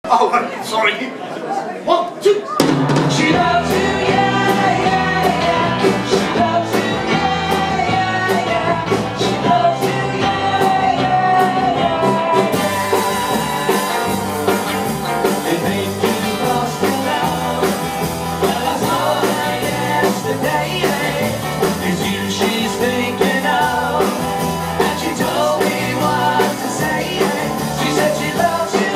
Oh, sorry. 1, 2. She loves you, yeah, yeah, yeah. She loves you, yeah, yeah, yeah. She loves you, yeah, yeah, yeah. It made you lost in love. Well, I saw her yesterday. It's you she's thinking of. And she told me what to say. She said she loves you.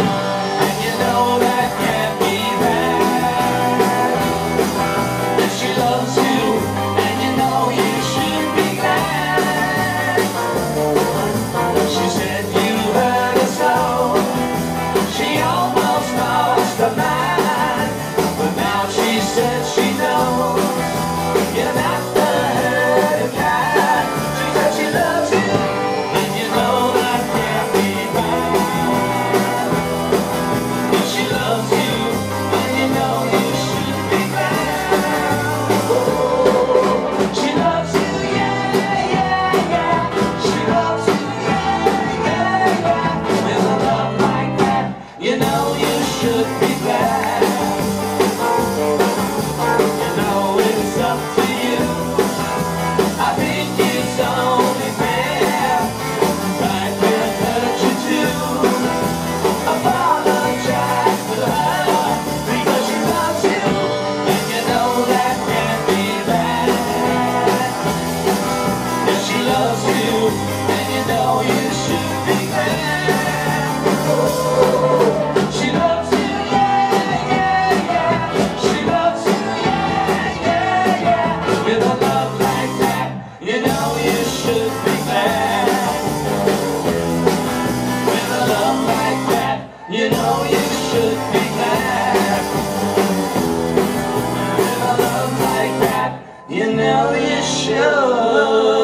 You know you should be glad. With a love like that, you know you should.